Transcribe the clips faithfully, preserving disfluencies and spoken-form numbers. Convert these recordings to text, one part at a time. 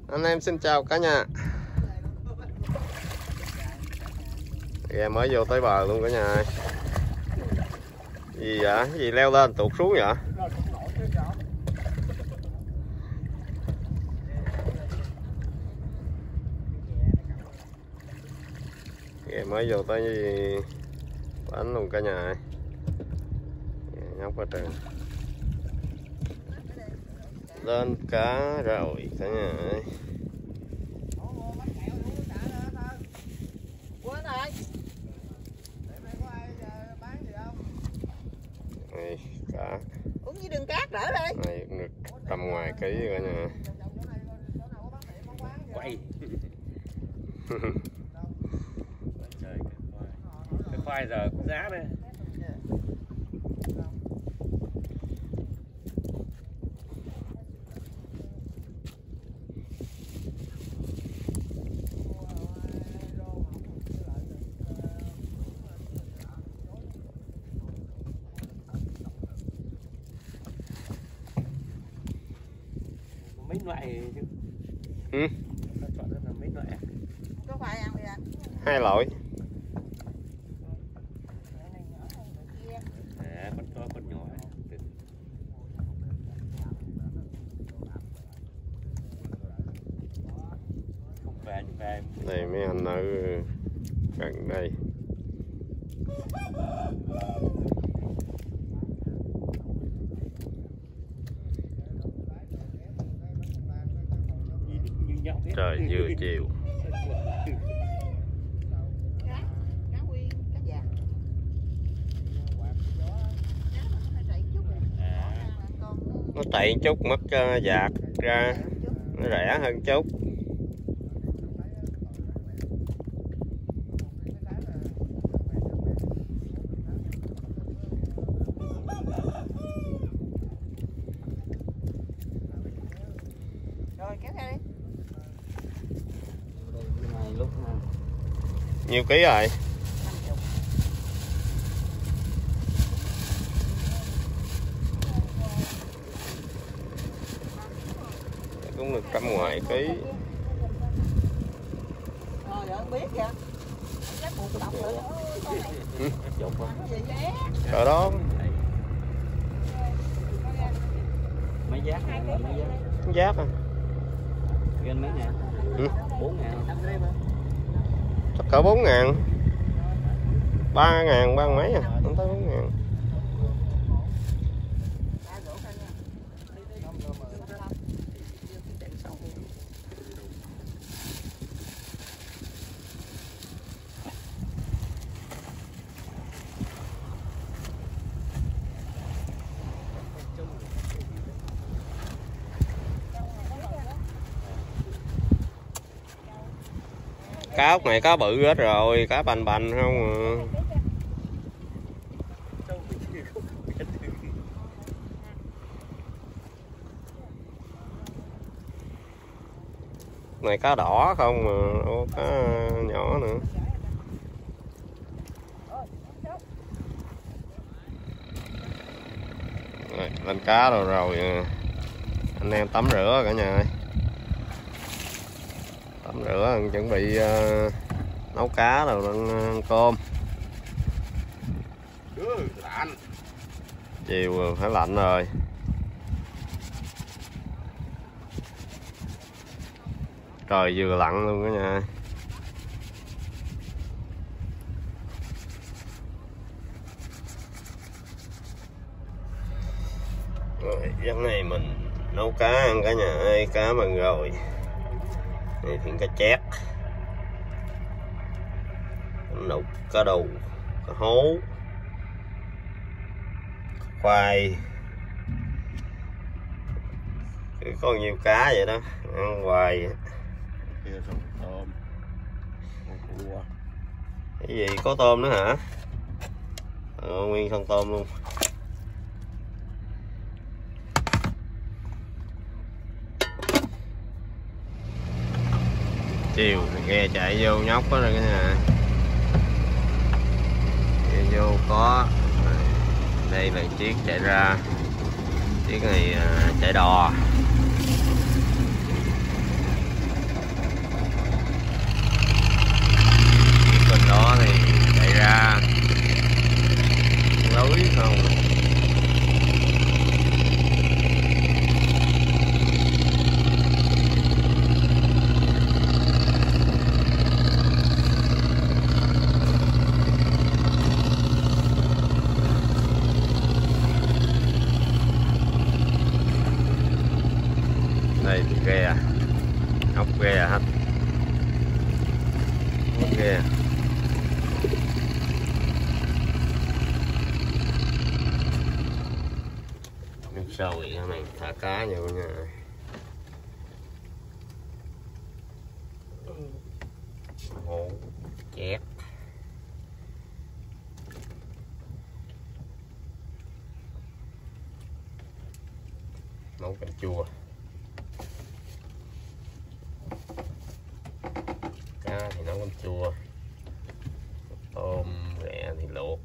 Anh em xin chào cả nhà. Ghe mới vô tới bờ luôn cả nhà ơi. Gì vậy? Gì leo lên tụt xuống vậy? Ghe mới vô tới bánh luôn cả nhà ơi. Nhóc quá trời. Lên cá rồi cả nhà ơi. Đây, cá. Uống với đường cát rỡ đây. Này cũng được trăm ngoài ký cả nhà. Quay. Trời, cái khoai giờ có giá đây. Mấy loại chứ. Ừ. Ta chọn rất là mấy loại. Có khoai ăn đi anh. Hai loại. À, con to con nhỏ. Không về về. Đây mấy anh ở gần đây. Trời vừa chiều. Nó tiện chút mất uh, dạt ra, nó rẻ hơn chút. Rồi kéo theo đi. Nhiêu ký rồi? Cũng được trăm ngoài ký. Rồi anh biết kìa. Chắc buộc đọc nữa. Ừ. Cỡ đó. Mấy giác này, mấy giác. Giác à? Ghen mấy ngàn? Ừ. bốn ngàn. Chắc cỡ bốn ngàn. ba ngàn, ba mấy à? Không tới bốn ngàn. Cá ốc này cá bự hết rồi, cá bành bành không à. Này cá đỏ không mà, ô, cá nhỏ nữa. Rồi, lên cá rồi rồi anh em tắm rửa cả nhà ơi. Tắm rửa chuẩn bị uh, nấu cá rồi ăn cơm. Chiều phải lạnh rồi. Trời vừa lặn luôn cả nhà. Rồi giờ này mình nấu cá ăn cả nhà ơi, cá bằng rồi. Này thì cá chép, nấu cá đầu, cá hố, khoai, có nhiều cá vậy đó, ăn hoài. Tôm, cua. Cái gì có tôm nữa hả? Ờ, nguyên con tôm luôn. Chiều thì ghe chạy vô nhóc đó rồi cả nhà. Ghe vô có. Đây là chiếc chạy ra. Chiếc này chạy đò. Đây thì ghe, ốc ghe hết, ốc ghe. Nước sôi cái này thả cá nha cả nhà. Hổ chép. Nấu canh chua. Cá thì nấu canh chua. Tôm ghẹ thì luộc.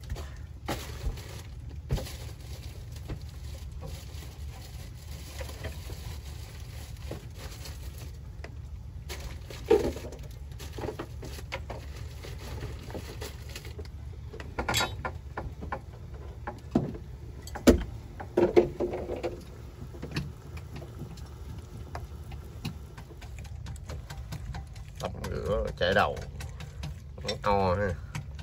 Tóc rửa chải đầu o ha.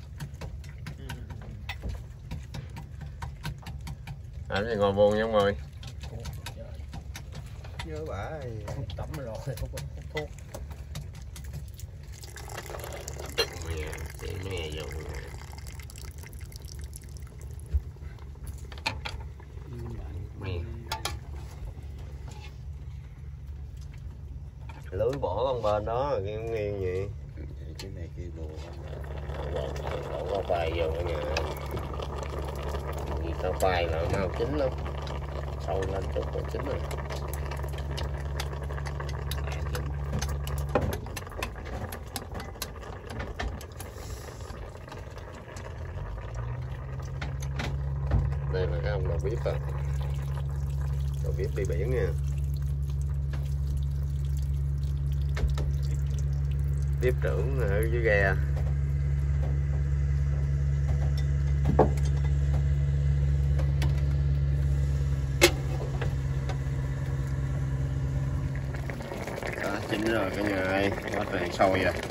Làm gì ngồi buồn giống rồi. Nhớ bả tắm rồi không có thuốc. Mẹ chị mẹ vô mẹ lưới bỏ con bên đó cái nghiêng vậy. Cái này kia đồ Đổ có khoai vô cả nhà. Vì sao khoai là mau chín lắm, sâu lên chút còn chín rồi. Đây là cái ông đầu bếp à, đầu bếp đi biển nha. Bếp trưởng ở dưới ghe. Đã chín rồi cả nhà ơi, quá trời sôi rồi.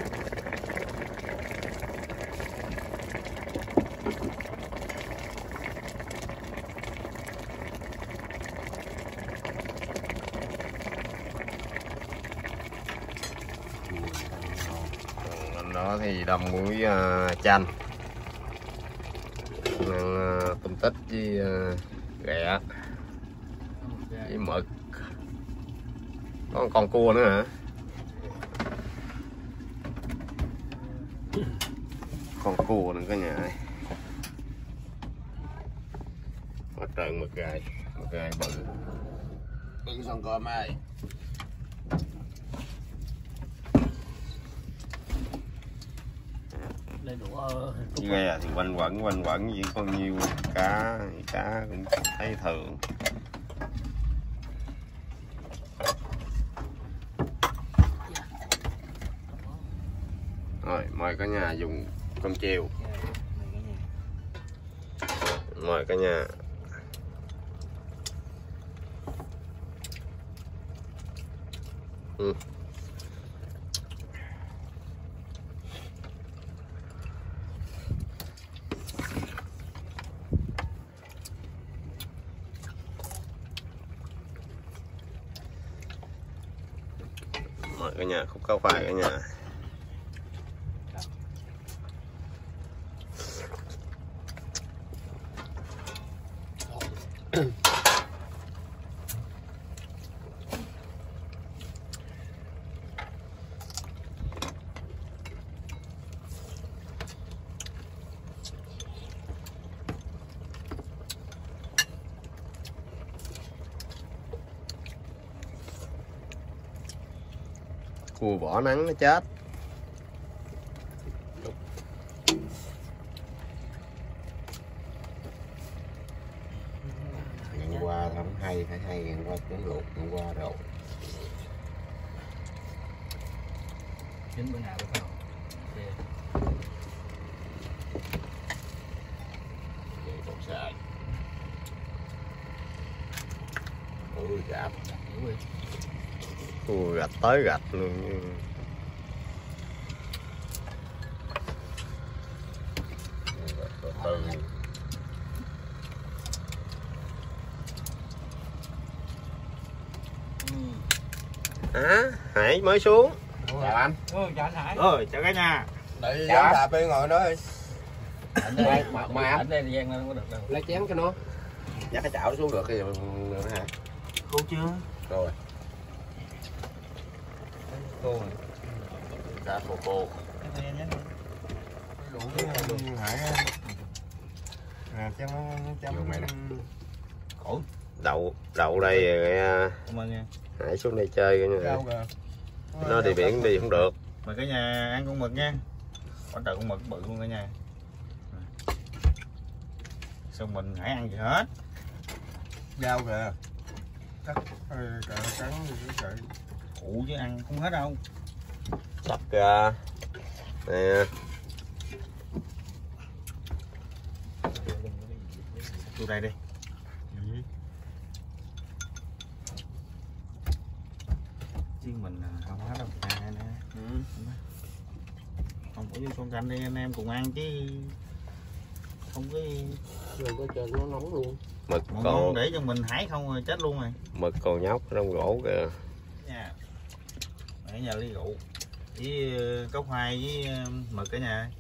Đó thì đâm muối uh, chanh, uh, tôm tích với uh, ghẹ với mực, có con cua nữa hả? Con cua nữa cả nhà ơi. Có trơn mực gai, mực gai bự bự son cơm ai. Ghe thì quanh quẩn quanh quẩn chỉ có nhiêu cá cá cũng thấy thường. Rồi mời cả nhà dùng cơm chiều. Mời cả nhà. Ừ. Mời cả nhà khúc cáo khoai cả nhà. Cua bỏ nắng nó chết. Ngày qua không hay phải hay ngày qua cũng luộc ngày qua rồi. Chín bữa nào được không? Vậy còn xài. Ui gạch. Cua gạch tới gạch luôn. Từ từ. Hả? Hải mới xuống. Chào anh. Ừ, chào anh Hải. Rồi, chào cả nhà. Đợi dám đạp đi ngồi đó đi. Mày mày anh Anh đây gian lên có được đâu. lấy chén cho nó. Dắt cái chảo xuống được thì hả? Cô chưa? Rồi. Cô rồi. Dạ cô cô. Đủ cái Hải à, cho nó chấm mày nè. Khổ. Đậu đậu đây rồi. Cảm ơn nha. Hải xuống đây chơi coi nha. Rau kìa. Nó đi biển đi không được. Mời cả nhà ăn con mực nha. Có trời con mực bự luôn cả nhà. Xong mình hãy ăn gì hết. Rau kìa. Cắt cỡ cắn cái Phụ chứ ăn không hết đâu. Sắp ra. Nè. Vô đây đi. ừ. Chứ mình không hết đâu. À, nè. Ừ. Không có với con canh đi anh em cùng ăn chứ. Không có Rồi có chờ nó nóng luôn. Mực một còn con để cho mình hái không rồi chết luôn rồi. mực còn nhóc trong gỗ kìa. Nha. Ở nhà ly rượu với cốc khoai với mực cả nhà.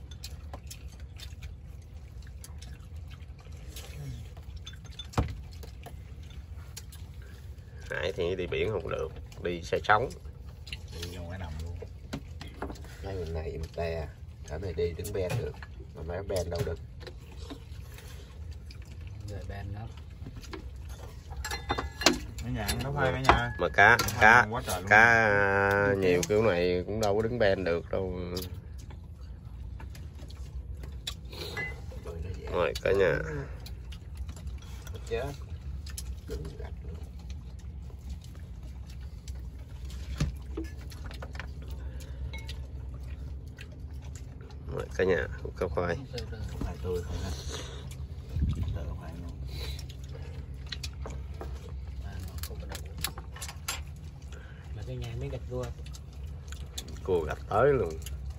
Hải thì đi biển không được, đi xe trống. Đi vô ngoài nằm luôn. Cái bên này em te, ở này đi đứng ben được, mà mấy ben đâu được. Rồi bên đó. Cả nhà ăn cốc khoai cả nhà. Mà cá Cốc khoai cá quá trời luôn. cá nhiều kiểu này cũng đâu có đứng ben được đâu. Rồi cả nhà. Chết. Rồi cả nhà cốc khoai. Cốc khoai tươi thôi ha. Tươi cốc khoai luôn. Mà cái nhà mới gạch cua. Cua gạch tới luôn.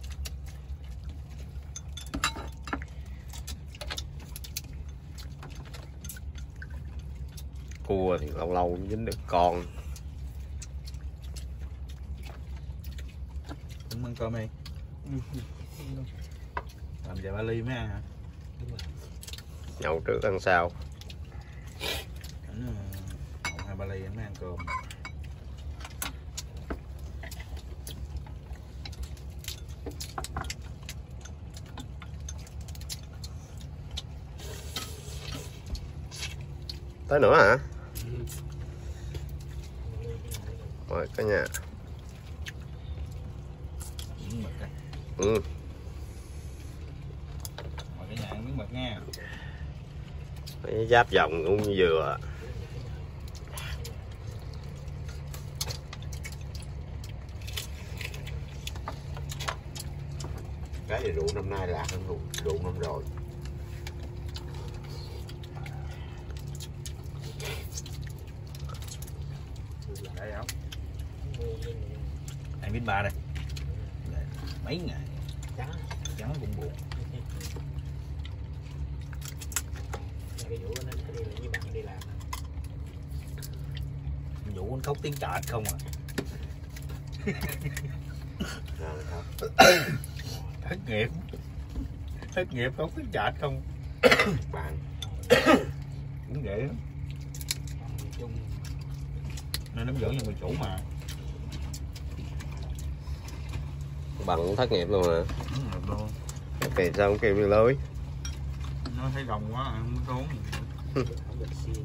Cua thì lâu lâu mới dính được con. Cũng ăn cơm đi. Làm vài ba ly mới ăn hả? Đúng rồi. Nhậu trước ăn sau. Một hai ba ly mới ăn cơm. Tới nữa hả? Rồi cả nhà. Miếng mực đây. Ừ. Mời cả nhà ăn miếng mực nha. Cái giáp vòng cũng như dừa. Cái này rượu năm nay lạc hơn rượu, rượu năm rồi. Đây không? Ăn bít ba đây. Mấy ngày Trắng. trắng cũng buồn. Cái vụ anh phải đi lại với bạn đi làm. Vũ anh khóc tiếng chợt không à. Thất nghiệp. Thất nghiệp khóc tiếng chợt không. Bạn Đúng vậy đó. Chung. Nên nó dưỡng cho người chủ mà. bằng cũng thất nghiệp luôn hả? Đúng rồi luôn. Kỳ sao không kêu đi lưới. Nó thấy rồng quá ăn mới tốn. Không được xiên.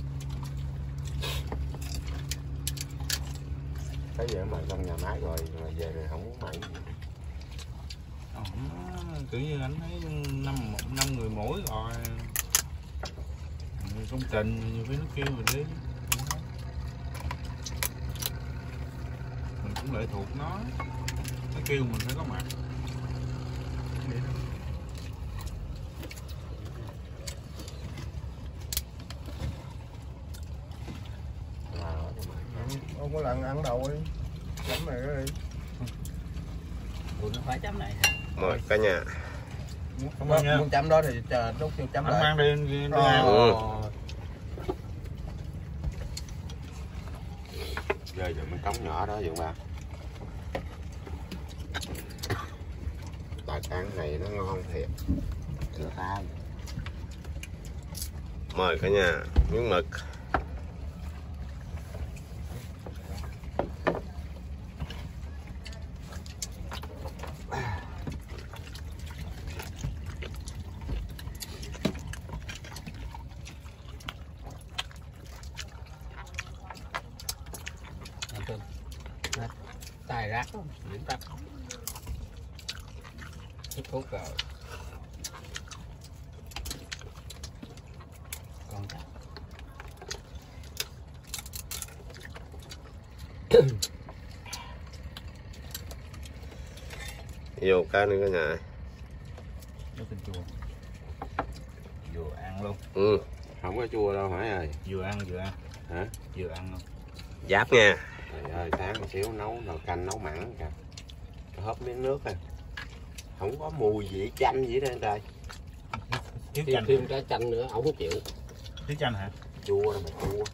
Thấy vậy mà trong nhà máy rồi mà về rồi không muốn mày gì. Ờ, kiểu như anh thấy năm năm người mỗi rồi. Công trình nhiều khi nó kêu mình đi. Mình cũng lệ thuộc nó. Nó kêu mình phải có mặt. Không có lần ăn đầu đi. Chấm này đi. Ủa nó phải chấm này. Mời cả nhà. Cảm ơn nha. Muốn chấm đó thì chờ lúc chưa chấm Anh lại. mang đi, đi, đi Ờ. ăn. Ừ. rơi vào miếng cống nhỏ đó Dượng ba. Tài sản này nó ngon thiệt. Được tay. Mời cả nhà miếng mực. Tài rác không? Điểm tắt. Hít thuốc rồi. Con tắt. Vô cá nữa cả nhà. Nó tinh chua. Vừa ăn luôn. Ừ, không có chua đâu Hải ơi. Vừa ăn vừa ăn. Hả? Vừa ăn luôn. Giáp nha. Trời ơi, sáng một xíu nấu nồi canh nấu mặn kìa. Hớp miếng nước à. Không có mùi gì chanh gì đây trời. Thiếu Thêm chanh. thêm trái chanh nữa, ổng không chịu. Thiếu chanh hả? Chua đâu mà chua.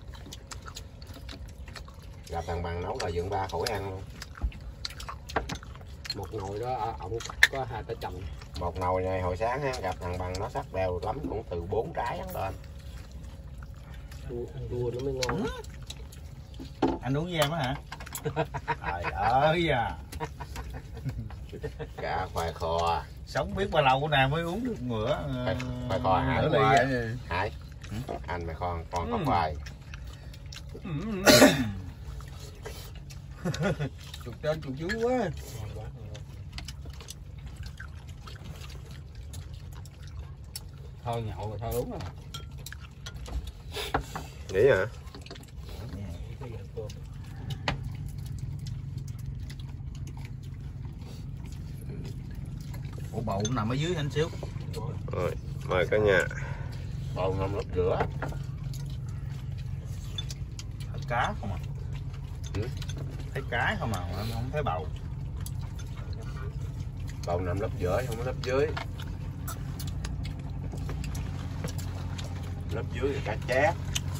Gặp thằng Bằng nấu là Dượng ba khỏi ăn luôn. Một nồi đó ổng có hai trái chanh. Một nồi này hồi sáng ha, gặp thằng Bằng nó sắc bèo lắm cũng từ bốn trái hắn lên. Chua, chua nó mới ngon. Anh uống với em á hả? Trời ơi à. Cả khoai kho. Sống biết bao lâu nè mới uống được ngửa. Khoai, khoai kho Hải nửa ly khoai. vậy. Hải. Ừ. Anh mày con còn có Ừ. khoai. Chuột trên chuột dưới quá. Thôi nhậu rồi thôi uống rồi. Nghĩ hả? Ủa bầu cũng nằm ở dưới anh xíu. Rồi, mời cả nhà. Bầu nằm lớp rửa. Thấy cá không à? Ừ. Thấy cá không à, anh không thấy bầu. Bầu nằm lớp giữa không có lớp dưới. Lớp dưới thì cá chép,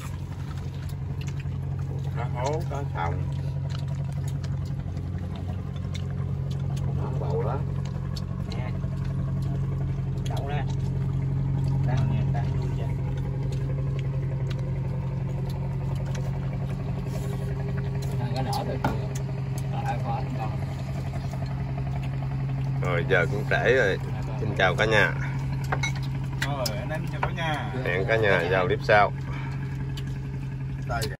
cá hố, cá sòng. Đó, bầu đó. Nha. Đậu ra. Đang nha, đang vui vậy. Đang có đỏ được chưa? Đỏ ai khó còn. Rồi giờ cũng trễ rồi. Xin chào cả nhà. Rồi anh em chào cả nhà. Hẹn cả nhà vào clip sau. Đây.